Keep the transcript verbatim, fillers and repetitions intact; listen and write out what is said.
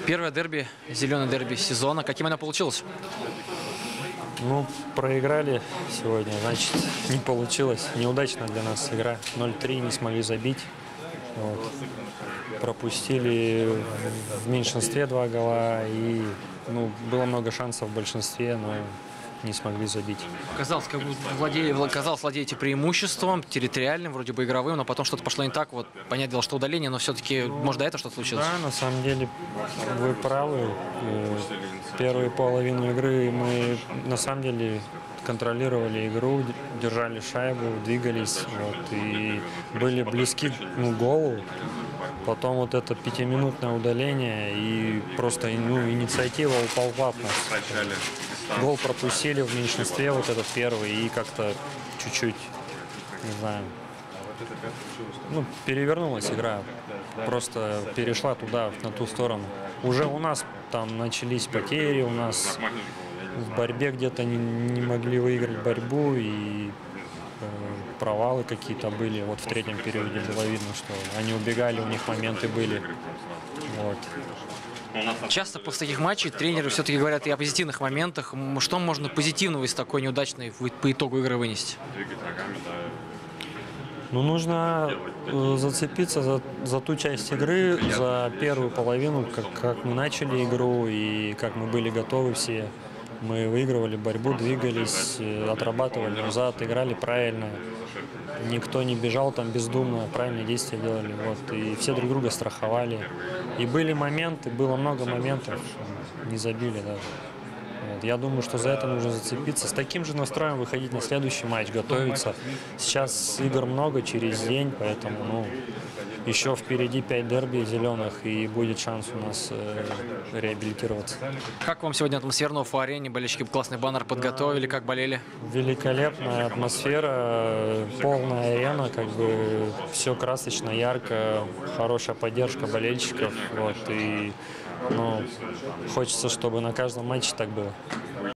Первое дерби, зеленое дерби сезона. Каким оно получилось? Ну, проиграли сегодня, значит, не получилось. Неудачная для нас игра. ноль три не смогли забить. Вот. Пропустили в меньшинстве два гола. И ну, было много шансов в большинстве, но не смогли забить. Казалось, как бы владели, казалось, владеете преимуществом территориальным, вроде бы игровым, но потом что-то пошло не так. Вот, понятное дело, что удаление, но все-таки, может, до этого что-то случилось? Да, на самом деле, вы правы. Первую половину игры мы, на самом деле, контролировали игру, держали шайбу, двигались. Вот, и были близки ну, к голу. Потом вот это пятиминутное удаление и просто ну, инициатива уползла от нас. Гол пропустили в меньшинстве, вот этот первый, и как-то чуть-чуть, не знаю, ну, перевернулась игра. Просто перешла туда, на ту сторону. Уже у нас там начались потери, у нас в борьбе где-то не, не могли выиграть борьбу, и э, провалы какие-то были. Вот в третьем периоде было видно, что они убегали, у них моменты были. Вот. Часто после таких матчей тренеры все-таки говорят и о позитивных моментах. Что можно позитивного из такой неудачной по итогу игры вынести? Ну, нужно э, зацепиться за, за ту часть игры, за первую половину, как, как мы начали игру и как мы были готовы все. Мы выигрывали борьбу, двигались, э, отрабатывали назад, играли правильно. Никто не бежал там бездумно, правильные действия делали. Вот, и все друг друга страховали. И были моменты, было много моментов, не забили даже. Вот, я думаю, что за это нужно зацепиться. С таким же настроем выходить на следующий матч, готовиться. Сейчас игр много через день, поэтому ну, еще впереди пять дерби зеленых, и будет шанс у нас э, реабилитироваться. Как вам сегодня атмосфера на Уфа-арене? Болельщики классный баннер подготовили, как болели? Великолепная атмосфера, полная арена, как бы все красочно, ярко, хорошая поддержка болельщиков. Вот, и ну, хочется, чтобы на каждом матче так было.